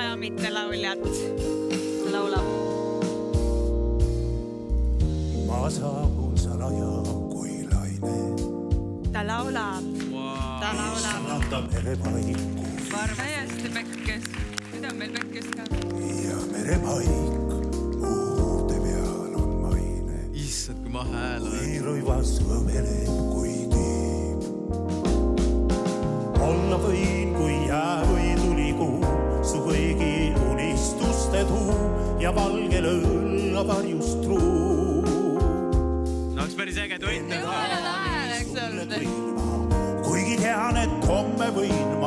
laulja, mitte lauljat. Laulab. Ma saabun salaja kui laine. Ta laulab. Ta laulab. Saada merepaiku. Täiesti pekkes. Nüüd on meil pekkes ka. Ja merepaik muurde peal on maine. Issad, kui ma hääl olen. Kui rõivas õveleb kui tiib. Olla võin kui jää või tulikuu, su kõigi unistuste tuu ja valge lõlla varjust truu. No oleks päris äge tuinte. Jumala lahe, eks olnud. Kuigi tean, et homme võin